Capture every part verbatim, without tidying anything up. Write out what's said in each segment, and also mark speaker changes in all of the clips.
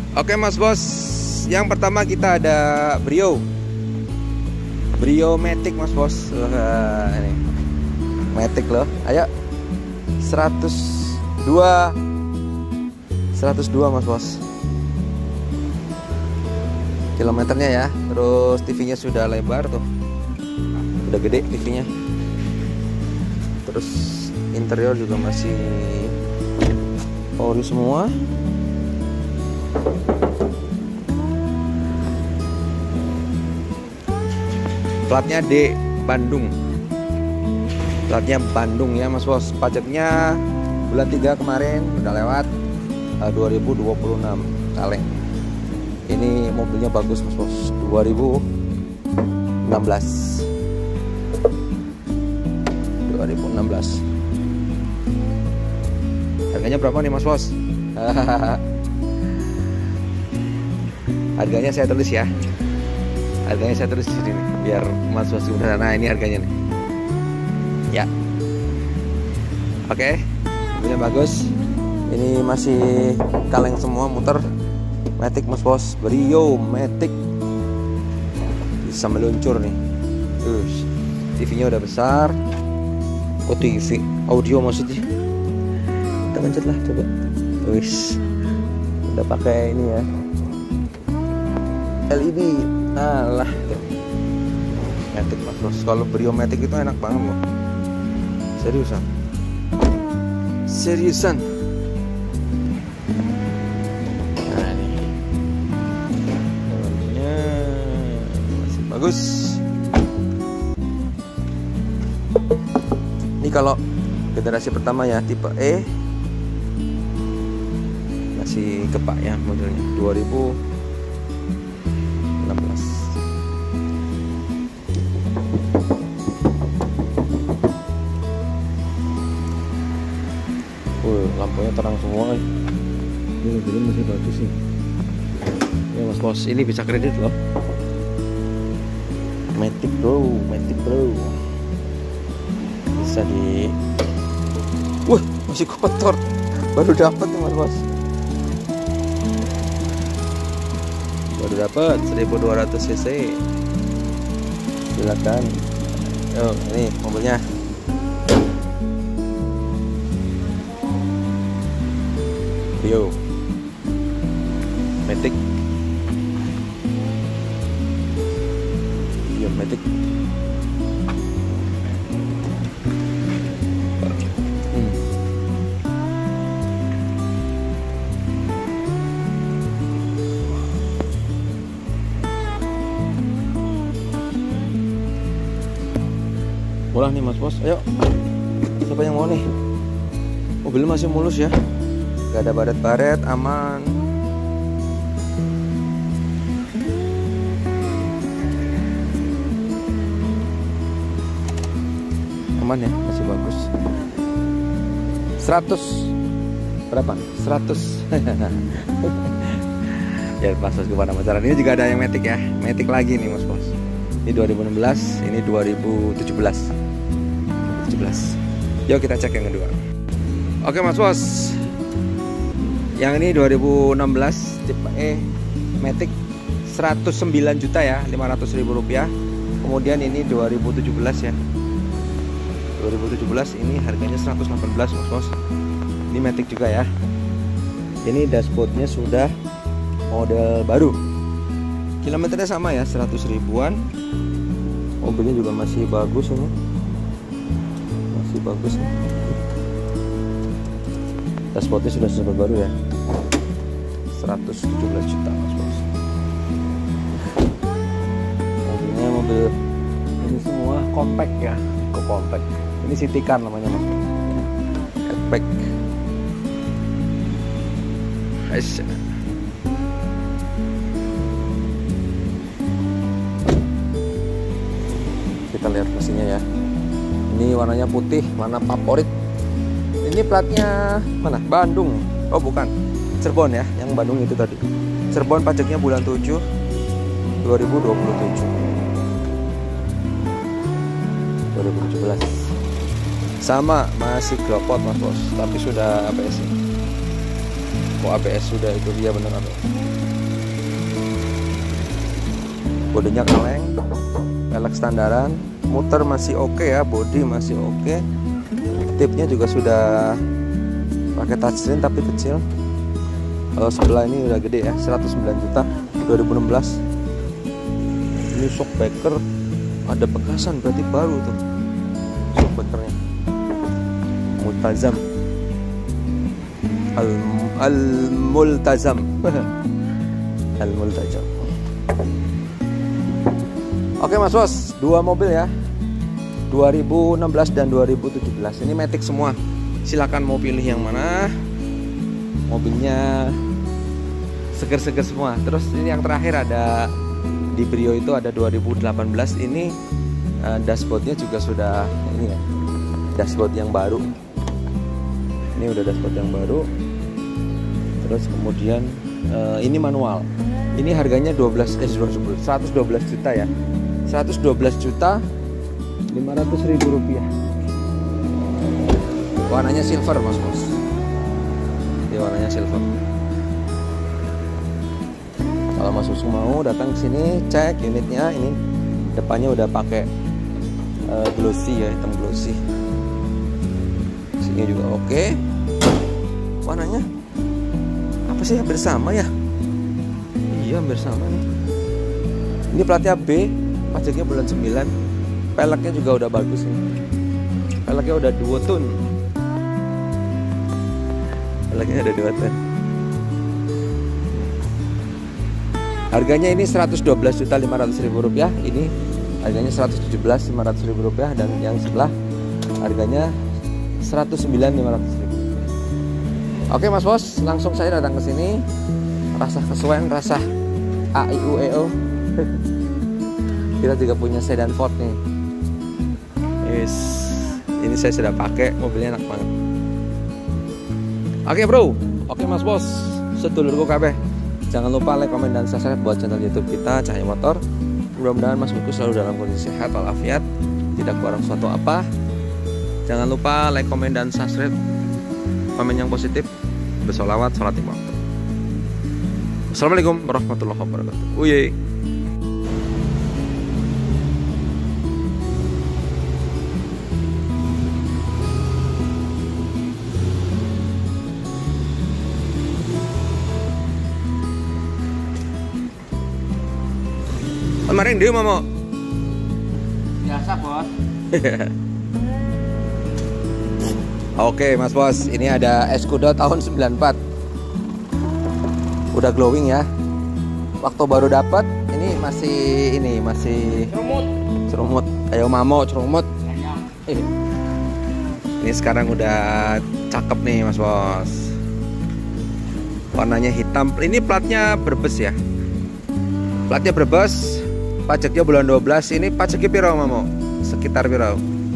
Speaker 1: Oke Mas Bos, yang pertama kita ada Brio Brio Matic Mas Bos. Wah, ini Matic loh. Ayo seratus dua seratus dua Mas Bos kilometernya ya. Terus T V-nya sudah lebar tuh, udah gede T V-nya. Terus interior juga masih ori semua. Platnya D Bandung. Platnya Bandung ya Mas Bos. Pajaknya bulan tiga kemarin udah lewat, uh, dua ribu dua puluh enam kaleng. Ini mobilnya bagus Mas Bos, dua ribu enam belas. dua ribu enam belas. Harganya berapa nih Mas Bos? Harganya saya tulis ya. Harganya saya tulis di sini nih, biar Mas Bos udah. Nah, ini harganya nih. Ya. Oke. Mobilnya bagus. Ini masih kaleng semua, muter. Matic Mas Bos, Brio Matic. Bisa meluncur nih. Terus T V-nya udah besar. Oh, T V, audio maksudnya. Kita pencet lah coba. Wis. Udah pakai ini ya. L E D. Alah tuh. Matic Mas Bos. Kalau Brio Matic itu enak banget loh. Seriusan. Seriusan. Nah ini dalamnya masih bagus. Ini kalau generasi pertama ya, tipe E. Masih kepak ya modelnya, dua ribu enam belas. Uh, lampunya terang semua. Ini mobilnya masih bagus sih. Ya Mas Bos, ini bisa kredit loh. Matic Bro, Matic Bro. Bisa di. Wah, masih kotor. Baru dapat nih Mas Bos. Baru dapat seribu dua ratus cc. Silakan. Oh, ini mobilnya. Brio Matic. Brio Matic. Hmm. Pulang nih Mas Bos, ayo. Siapa yang mau nih? Mobilnya masih mulus ya, gak ada baret-baret, aman. Aman ya, masih bagus. Seratus berapa? Seratus. Ya Mas Bos kepada pacaran. Ini juga ada yang Matic ya, Matic lagi nih Mas Bos. Ini dua ribu enam belas, ini dua ribu tujuh belas. tujuh belas. Yuk kita cek yang kedua. Oke Mas Bos. Yang ini dua ribu enam belas tipe E Matic, seratus sembilan juta ya, lima ratus ribu rupiah. Kemudian ini dua ribu tujuh belas ya. dua ribu tujuh belas ini harganya seratus delapan belas Mas Bos. Ini Matic juga ya. Ini dashboardnya sudah model baru. Kilometernya sama ya, seratus ribuan. Mobilnya juga masih bagus ini. Masih bagus nih. Dashboardnya sudah super baru ya, seratus tujuh belas juta Mas Bos. Mobilnya mobil ini semua compact ya, ke compact. Ini City Car namanya Mas. Compact. Aisyah. Kita lihat mesinnya ya. Ini warnanya putih, warna favorit. Ini platnya mana? Bandung. Oh bukan, Cirebon ya. Yang Bandung itu tadi. Cirebon, pajaknya bulan tujuh dua ribu dua puluh tujuh. dua ribu tujuh belas. Sama, masih glopot Mas Bos, tapi sudah A B S. Oh, A B S sudah itu dia bener A B S. Bodenya kaleng, pelek standaran, muter masih oke okay ya, body masih oke. Okay. Tipnya juga sudah pakai touchscreen tapi kecil. Kalau sebelah ini udah gede ya, seratus sembilan juta dua ribu enam belas. Ini shockbreaker ada bekasan, berarti baru tuh shockbreakernya. Multazam al al multazam al multazam. Oke Mas Bos, dua mobil ya, dua ribu enam belas dan dua ribu tujuh belas. Ini Matic semua. Silakan mau pilih yang mana. Mobilnya seger-seger semua. Terus ini yang terakhir ada di Brio itu ada dua ribu delapan belas. Ini uh, dashboardnya juga sudah ini ya, dashboard yang baru. Ini udah dashboard yang baru. Terus kemudian uh, ini manual. Ini harganya dua belas eh seratus dua belas juta ya. seratus dua belas juta lima ratus ribu rupiah. Warnanya silver Mas Bos. Ini warnanya silver. Kalau Mas Bos mau datang ke sini cek unitnya, ini depannya udah pakai uh, glossy ya, hitam glossy. Sini juga oke. Okay. Warnanya apa sih, hampir sama ya? Iya hampir sama nih. Ini platnya B, pajaknya bulan sembilan. Peleknya juga udah bagus nih. Peleknya udah dua ton. Peleknya ada dua ton. Harganya ini seratus dua belas juta lima ratus ribu rupiah. Ini harganya seratus tujuh belas juta lima ratus ribu rupiah. Dan yang sebelah harganya seratus sembilan juta lima ratus ribu rupiah. Oke Mas Bos, langsung saya datang ke sini. Rasa kesuwen, rasa A I U E O. Kita juga punya sedan Ford nih. Yes. Ini saya sudah pakai, mobilnya enak banget. Oke bro, oke Mas Bos, sedulurku kabeh. Jangan lupa like, komen, dan subscribe buat channel YouTube kita Cahaya Motor. Mudah-mudahan Mas Bosku selalu dalam kondisi sehat walafiat, tidak kurang suatu apa. Jangan lupa like, komen, dan subscribe. Komen yang positif, bersolawat, sholat lima waktu. Assalamualaikum warahmatullahi wabarakatuh. Uye. Kemarin dia mau
Speaker 2: biasa Bos.
Speaker 1: Oke Mas Bos, ini ada Escudo tahun sembilan puluh empat. Udah glowing ya. Waktu baru dapat ini masih ini masih
Speaker 2: Cerumut.
Speaker 1: Cerumut. Ayo mamo cerumut. Eh. Ini sekarang udah cakep nih Mas Bos. Warnanya hitam. Ini platnya Brebes ya. Platnya Brebes. Pajaknya bulan dua belas. Ini pajaknya piro mamo? Sekitar piro?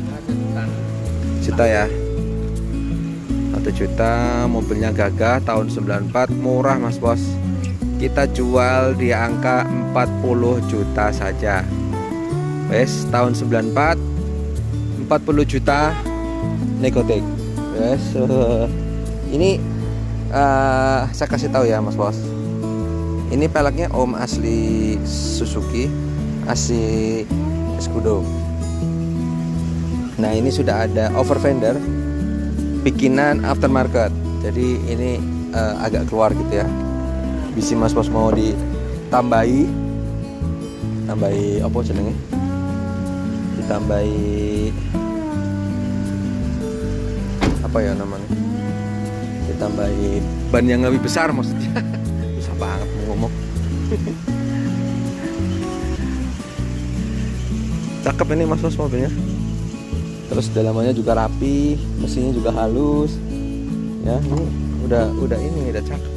Speaker 1: Juta ya. Satu juta. Mobilnya gagah tahun sembilan puluh empat. Murah Mas Bos. Kita jual di angka empat puluh juta saja. Wes, tahun sembilan puluh empat empat puluh juta negotik. Wes. Ini uh, saya kasih tahu ya Mas Bos. Ini peleknya om asli Suzuki, asli Escudo. Nah, ini sudah ada over fender bikinan aftermarket. Jadi ini uh, agak keluar gitu ya. Bisi Mas Bos mau ditambahi tambahi apa jenenge? Ditambahi apa ya namanya? Ditambahi ban yang lebih besar maksudnya. Susah banget ngomong. Cakep ini Mas Bos mobilnya. Terus dalamannya juga rapi, mesinnya juga halus. Ya, ini udah udah ini udah cakep.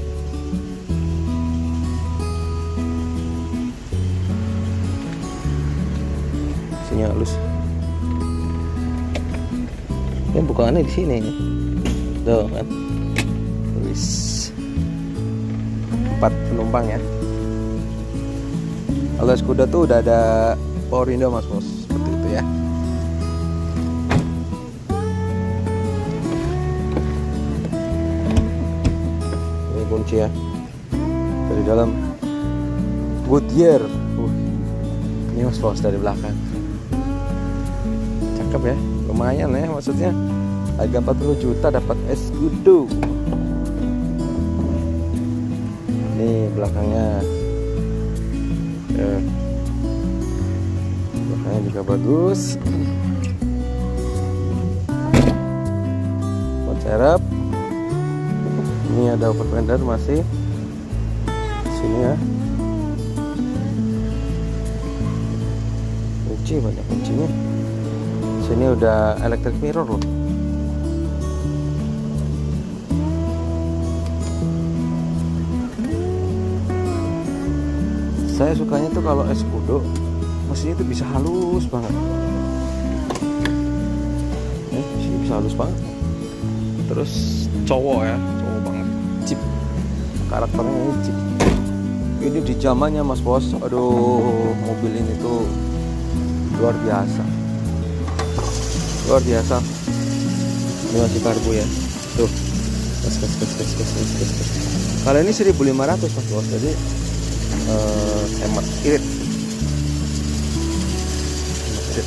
Speaker 1: Mesinnya halus. Ini bukaannya di sini. Tuh kan. Wis. Empat penumpang ya. Kalau Escudo tuh udah ada power window Mas Bos, seperti itu ya. kunci ya. Dari dalam Goodyear. Uh, ini mas bos dari belakang. Cakep ya, lumayan ya, maksudnya harga empat puluh juta dapat Escudo. Ini belakangnya ya. Belakangnya juga bagus. Ban serep. Ini ada overfender masih sini ya. Kunci, banyak kuncinya. Sini udah electric mirror loh. Saya sukanya tuh kalau Escudo mesinnya tuh bisa halus banget. Eh, mesinnya bisa halus banget. Terus cowok ya, cowok banget. Jeep. Karakternya ini Jeep. Ini di zamannya Mas Bos. Aduh, mobil ini tuh luar biasa. Luar biasa. Ini masih karbu ya. Tuh. Gas gas gas gas gas gas gas. Kalau ini seribu lima ratus Mas Bos. Jadi Uh, hemat irit. Irit.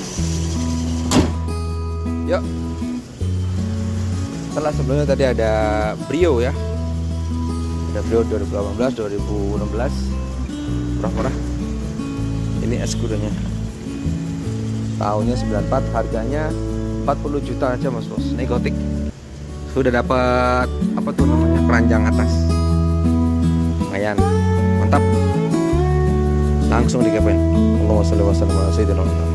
Speaker 1: Yuk. Setelah sebelumnya tadi ada Brio ya. Ada Brio dua ribu delapan belas, dua ribu enam belas. Murah-murah. Ini Escudo-nya. Tahunnya sembilan puluh empat, harganya empat puluh juta aja Mas Bos. Negotik. Sudah dapat apa tuh namanya? Keranjang atas. Lumayan. Mantap, langsung dikepen. Allahumma sholli wa sallim ala sayyidina Muhammad.